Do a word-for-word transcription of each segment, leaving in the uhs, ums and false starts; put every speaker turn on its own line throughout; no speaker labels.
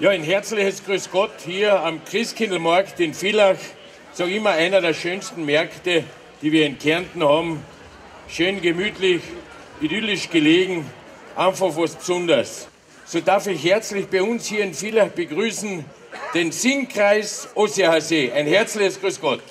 Ja, ein herzliches Grüß Gott hier am Christkindlmarkt in Villach. Sag immer einer der schönsten Märkte, die wir in Kärnten haben. Schön gemütlich, idyllisch gelegen, einfach was Besonderes. So darf ich herzlich bei uns hier in Villach begrüßen den Singkreis Ossiacher See. Ein herzliches Grüß Gott.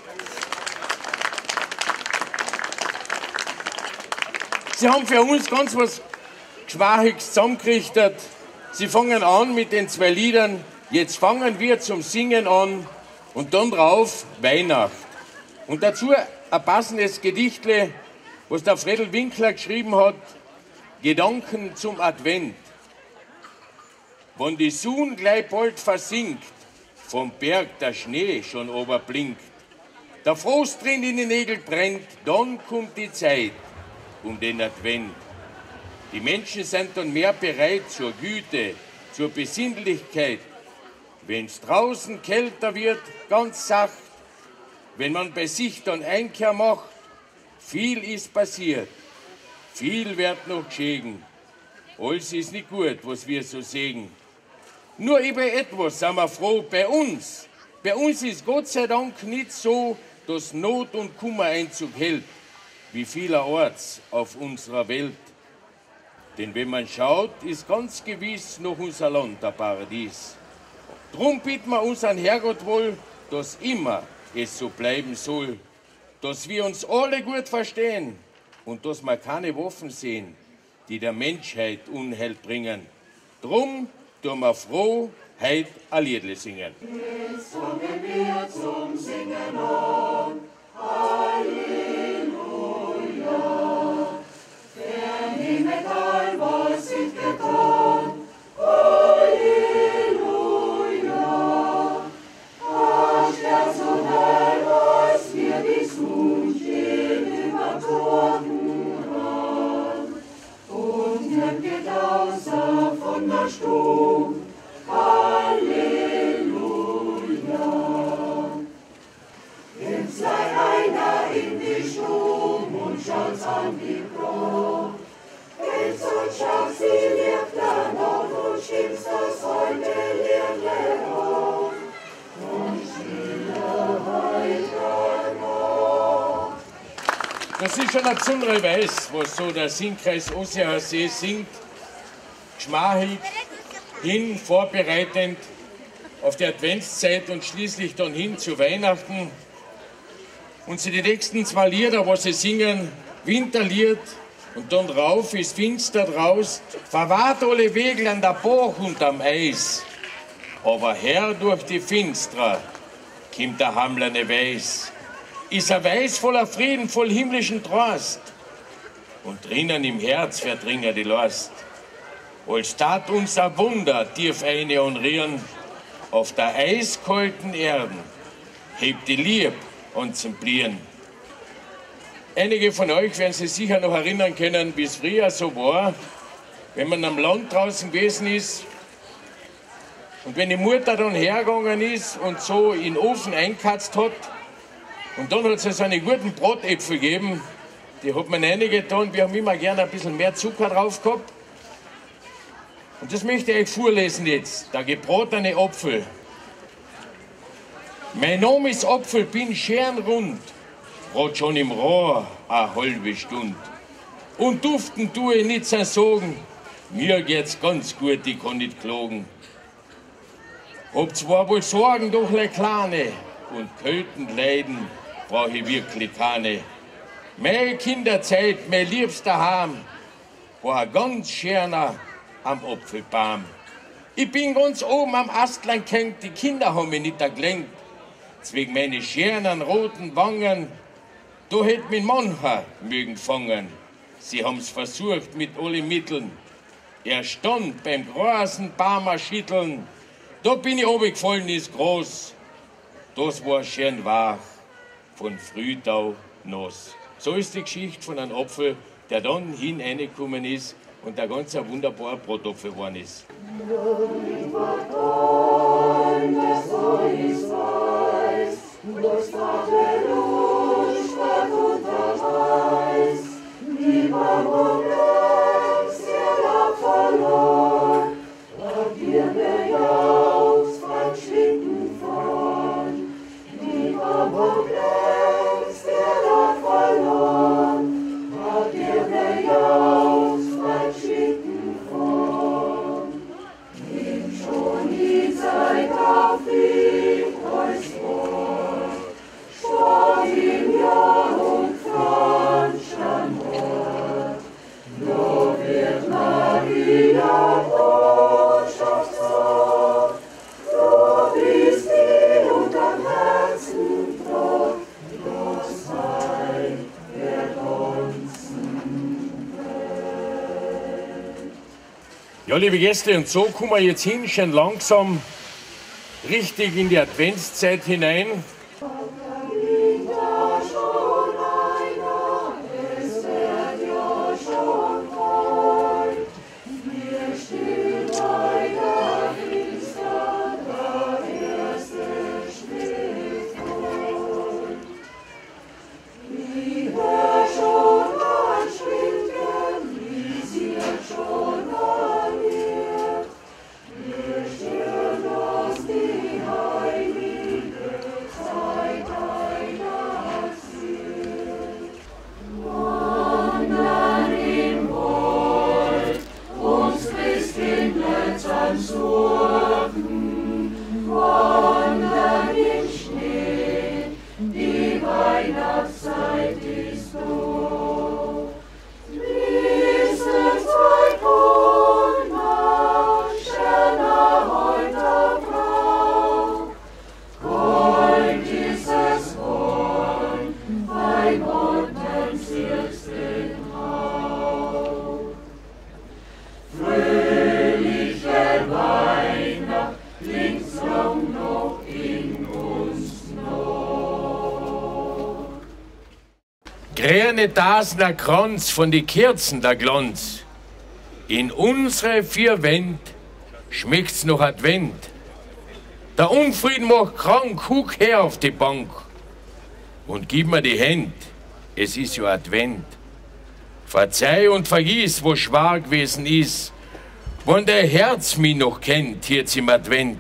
Sie haben für uns ganz was Geschmachiges zusammengerichtet. Sie fangen an mit den zwei Liedern. Jetzt fangen wir zum Singen an und dann drauf Weihnacht. Und dazu ein passendes Gedichtle, was der Fredel Winkler geschrieben hat. Gedanken zum Advent. Wenn die Sonne gleich bald versinkt, vom Berg der Schnee schon oberblinkt, der Frost drin in die Nägel brennt, dann kommt die Zeit um den Advent. Die Menschen sind dann mehr bereit zur Güte, zur Besinnlichkeit. Wenn's draußen kälter wird, ganz sacht, wenn man bei sich dann Einkehr macht, viel ist passiert, viel wird noch geschehen. Alles ist nicht gut, was wir so sehen. Nur über etwas sind wir froh, bei uns. Bei uns ist Gott sei Dank nicht so, dass Not und Kummer Einzug hält, wie vielerorts auf unserer Welt. Denn wenn man schaut, ist ganz gewiss noch unser Land ein Paradies. Drum bitten wir unseren Herrgott wohl, dass immer es so bleiben soll, dass wir uns alle gut verstehen und dass wir keine Waffen sehen, die der Menschheit Unheil bringen. Drum tun wir froh, heut ein Liedle singen.
Jetzt fangen wir zum Singen an, Halleluja. Vernehmet all, was ich getan, Halleluja. Hast der so Herr, was mir die Sonne steht über Toten ran. Und nimmt geht außer von der Stube, Halleluja. Jetzt sei einer in die Stube und schaut's an die Brot. Jetzt und schaut, sie lebt da noch und stimmt's das heute Liedle auf. Und stille weiter noch.
Das ist schon ein besonderer Weiß, was so der Singkreis Ossiacher See singt. Geschmachig, hin, vorbereitend auf die Adventszeit und schließlich dann hin zu Weihnachten. Und sie die nächsten zwei Lieder, was sie singen, Winterlied und dann rauf ist finster draus, verwahrt alle Wegel an der Bach und am Eis. Aber her durch die Finstra kommt der hamlerne Weiß. Ist er weiß voller Frieden, voll himmlischen Trost. Und drinnen im Herz verdringt die Last. Als tat uns ein Wunder tief eine und rieren, auf der eiskalten Erden hebt die Lieb an zum Blieren. Einige von euch werden sich sicher noch erinnern können, wie es früher so war, wenn man am Land draußen gewesen ist und wenn die Mutter dann hergegangen ist und so in den Ofen eingekatzt hat und dann hat es so eine guten Bratäpfel gegeben, die hat man reingetan, wir haben immer gerne ein bisschen mehr Zucker drauf gehabt. Und das möchte ich euch vorlesen jetzt, der gebratene Apfel. Mein Name ist Apfel, bin schernrund, brat schon im Rohr eine halbe Stunde. Und duften tue ich nicht sein Sagen, mir geht's ganz gut, ich kann nicht klagen. Hab zwar wohl Sorgen, doch le kleine, und Kälten leiden brauch ich wirklich keine. Meine Kinderzeit, mein liebster Heim, war ein ganz schöner am Apfelbaum. Ich bin ganz oben am Astlein gehängt, die Kinder haben mich nicht erklärt. Zwegen meine schönen roten Wangen, da hätt mein mancher mögen fangen. Sie haben's versucht mit allen Mitteln. Er stand beim großen Baumer schütteln. Da bin ich runtergefallen, ist groß. Das war schön wach, von Frühtau nass. So ist die Geschichte von einem Apfel, der dann hineingekommen ist und der ganz ein wunderbarer Bratapfel geworden ist.
Verloren, und wir bejahen. Maria, Botschaftsort, du bist die unterm Herzen froh, das Heil der ganzen Welt.
Ja, liebe Gäste, und so kommen wir jetzt hin, schon langsam richtig in die Adventszeit hinein. Grüne Dasner Kranz von die Kerzen der Glanz. In unsere vier Wände schmeckt's noch Advent. Der Unfrieden macht krank, guck her auf die Bank und gib mir die Hand, es ist ja Advent. Verzeih und vergiss, wo schwer gewesen ist, wenn der Herz mich noch kennt, jetzt im Advent.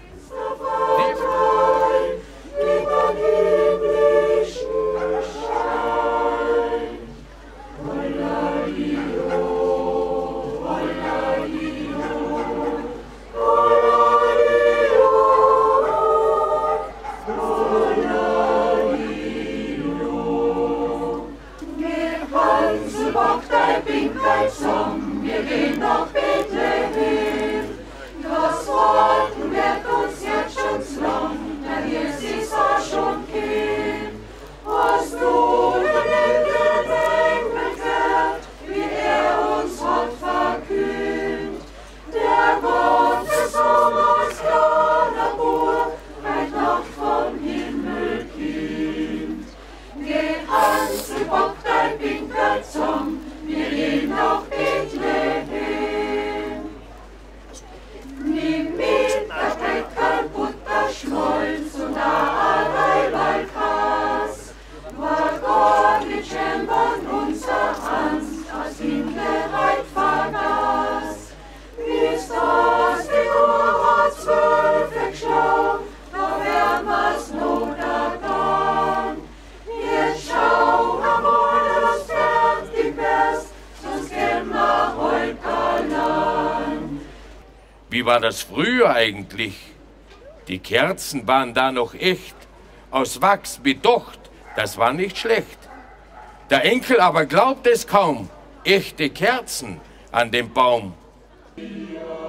Wir gehen nach Bethlehem, das Warten wird uns jetzt schon zu lang, denn jetzt ist er schon Kind. Hast du den Engel gehört, wie er uns hat verkündet? Der Gottessohn als kleiner Bub, heute Nacht vom Himmel kind. Geh an, sie bockt dein Pinkel zum, wir gehen nach Bethlehem. Nimm mit, da steckt kein Butterschmolz und allerlei Kass. War Gott mit Schämbern unser Hans, als Kindheit vergaß. Bis das die Uhr hat zwölf geschlagen, da wär wir's noch ertan. Jetzt schau einmal, das fertig wärst, sonst gehen wir heut allein.
Wie war das früher eigentlich? Die Kerzen waren da noch echt, aus Wachs bedocht, das war nicht schlecht. Der Enkel aber glaubt es kaum, echte Kerzen an dem Baum.
Ja.